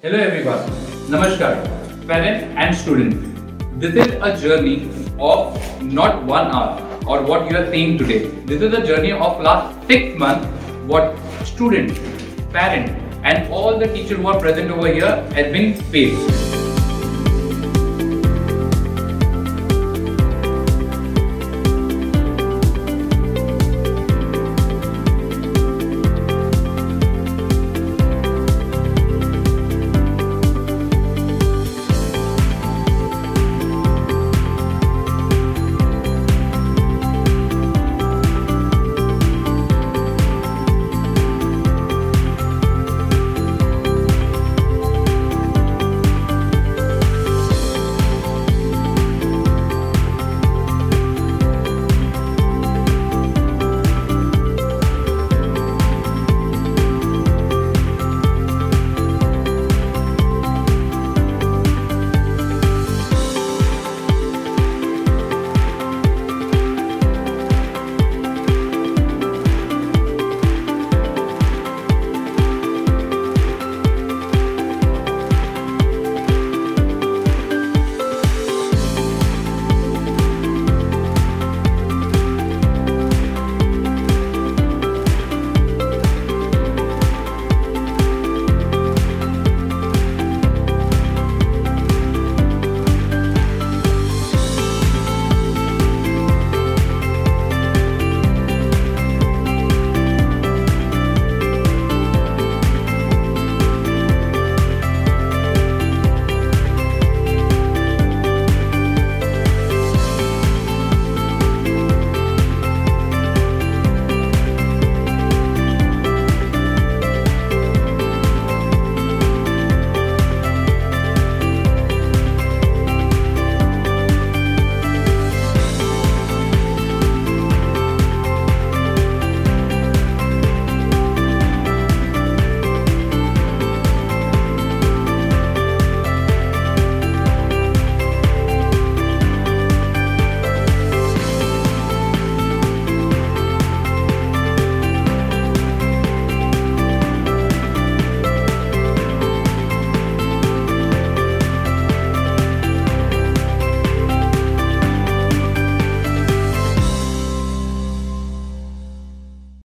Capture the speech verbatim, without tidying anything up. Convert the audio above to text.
Hello everyone, Namaskar, parent and student. This is a journey of not one hour or what you are seeing today. This is a journey of last six months what student, parent and all the teachers who are present over here has been faced.